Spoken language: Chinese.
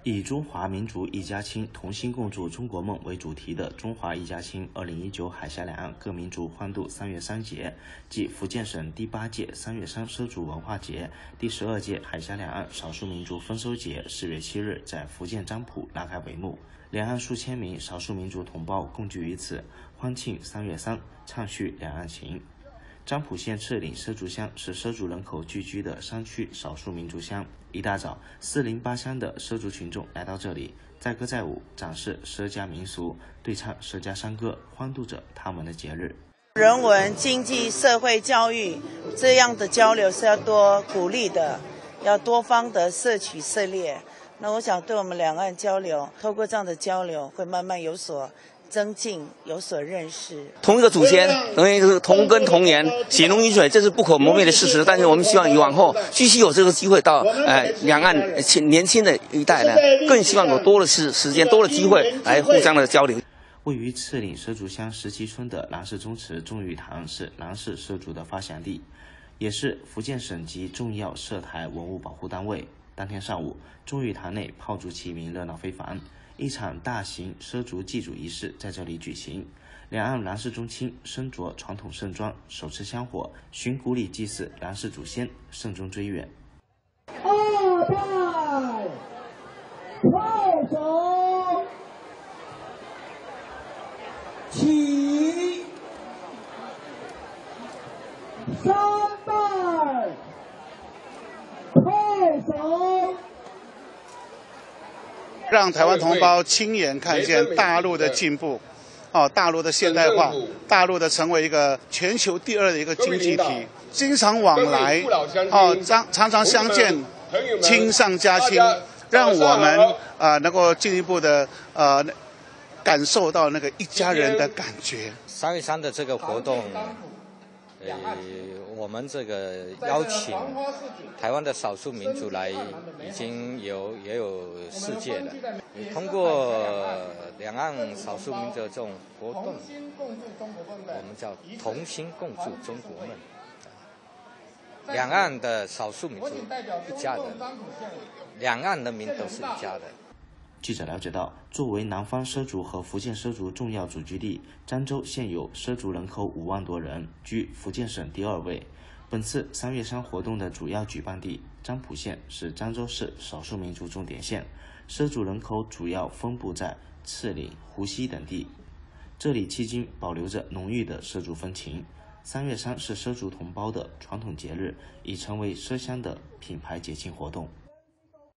以中华民族一家亲，同心共筑中国梦为主题的中华一家亲2019海峡两岸各民族欢度三月三节暨福建省第8届三月三畲族文化节、第12届海峡两岸少数民族丰收节4月7日在福建漳浦拉开帷幕。两岸数千名少数民族同胞共聚于此，欢庆3月3，畅叙两岸情。漳浦县赤岭畲族乡是畲族人口聚居的山区少数民族乡。一大早，408乡的畲族群众来到这里，载歌载舞，展示畲家民俗，对唱畲家山歌，欢度着他们的节日。 人文、经济、社会、教育这样的交流是要多鼓励的，要多方的摄取涉猎。那我想对我们两岸交流，透过这样的交流，会慢慢有所增进，有所认识。 同一个祖先，同根同源，血浓于水，这是不可磨灭的事实。但是我们希望以往后继续有这个机会到两岸年轻的一代呢，更希望有多的时间、多的机会来互相的交流。 位于赤岭畲族乡17村的兰氏宗祠众玉堂是兰氏畲族的发祥地，也是福建省级重要涉台文物保护单位。当天上午，众玉堂内炮竹齐鸣，热闹非凡。一场大型畲族祭祖仪式在这里举行，两岸兰氏宗亲身着传统盛装，手持香火，循古礼祭祀兰氏祖先，慎终追远。 2代快手起，3代快手。 让台湾同胞亲眼看见大陆的进步，大陆的现代化，大陆的成为一个全球第2的一个经济体，经常往来，常常相见，亲上加亲，让我们能够进一步的感受到那个一家人的感觉。 3月3的这个活动，我们这个邀请台湾的少数民族来，已经也有4届了。通过两岸少数民族的这种活动，我们叫同心共筑中国梦。两岸的少数民族一家人，两岸人民都是一家人。 记者了解到，作为南方畲族和福建畲族重要祖居地，漳州现有畲族人口5万多人，居福建省第2位。本次3月3活动的主要举办地漳浦县是漳州市少数民族重点县，畲族人口主要分布在赤岭、湖西等地。这里迄今保留着浓郁的畲族风情。3月3是畲族同胞的传统节日，已成为畲乡的品牌节庆活动。